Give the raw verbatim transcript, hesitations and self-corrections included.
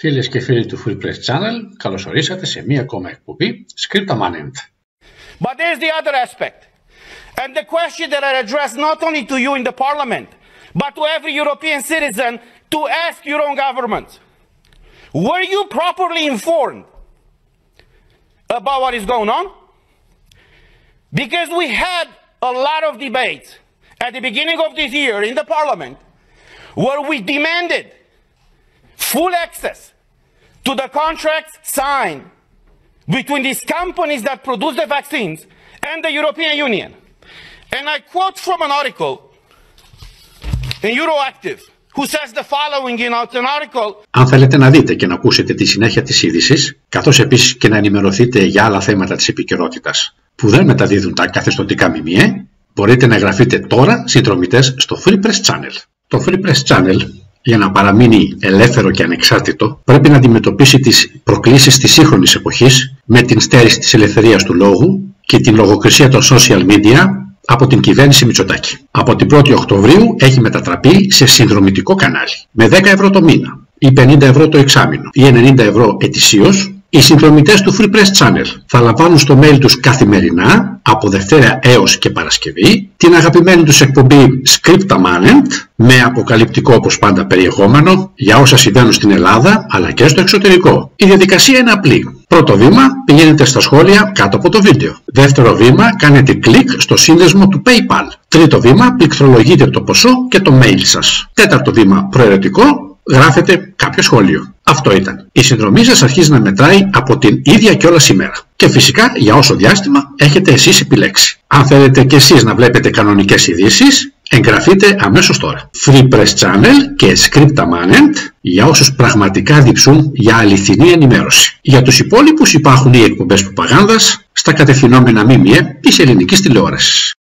Φίλες και φίλοι του Free Press Channel, καλώς ορίσατε σε μία ακόμα εκπομπή Scripta Manent. But there's the other aspect. And the question that I address not only to you in the parliament, but to every European citizen to ask your own government. Were you properly informed about what is going on? Because we had a lot of debates at the beginning of this year in the parliament where we demanded full access to the contracts signed between these companies that produce the vaccines and the European Union. And I quote from an article in Euroactiv, who says the following in an article. Αν θέλετε να δείτε και να ακούσετε τη συνέχεια της είδησης, καθώς επίσης και να ενημερωθείτε για άλλα θέματα της επικαιρότητας που δεν μεταδίδουν τα καθεστωτικά ΜΜΕ, μπορείτε να εγγραφείτε τώρα συνδρομητές στο Free Press Channel. Το Free Press Channel, για να παραμείνει ελεύθερο και ανεξάρτητο, πρέπει να αντιμετωπίσει τις προκλήσεις της σύγχρονης εποχής με την στέρηση της ελευθερίας του λόγου και την λογοκρισία των social media από την κυβέρνηση Μητσοτάκη. Από την πρώτη Οκτωβρίου έχει μετατραπεί σε συνδρομητικό κανάλι. Με δέκα ευρώ το μήνα ή πενήντα ευρώ το εξάμηνο ή ενενήντα ευρώ ετησίως, οι συνδρομητές του Free Press Channel θα λαμβάνουν στο mail τους καθημερινά, από Δευτέρα έως και Παρασκευή, την αγαπημένη τους εκπομπή Scripta Manent, με αποκαλυπτικό όπως πάντα περιεχόμενο για όσα συμβαίνουν στην Ελλάδα αλλά και στο εξωτερικό. Η διαδικασία είναι απλή. Πρώτο βήμα, πηγαίνετε στα σχόλια κάτω από το βίντεο. Δεύτερο βήμα, κάνετε κλικ στο σύνδεσμο του PayPal. Τρίτο βήμα, πληκτρολογείτε το ποσό και το mail σας. Τέταρτο βήμα, προαιρετικό, γράφετε κάποιο σχόλιο. Αυτό ήταν. Η συνδρομή σας αρχίζει να μετράει από την ίδια κιόλας ημέρα. Και φυσικά για όσο διάστημα έχετε εσείς επιλέξει. Αν θέλετε και εσείς να βλέπετε κανονικές ειδήσεις, εγγραφείτε αμέσως τώρα. Free Press Channel και Scripta Manent για όσους πραγματικά διψούν για αληθινή ενημέρωση. Για τους υπόλοιπους υπάρχουν οι εκπομπές προπαγάνδας στα κατευθυνόμενα ΜΜΕ της ελληνικής τηλεόρασης.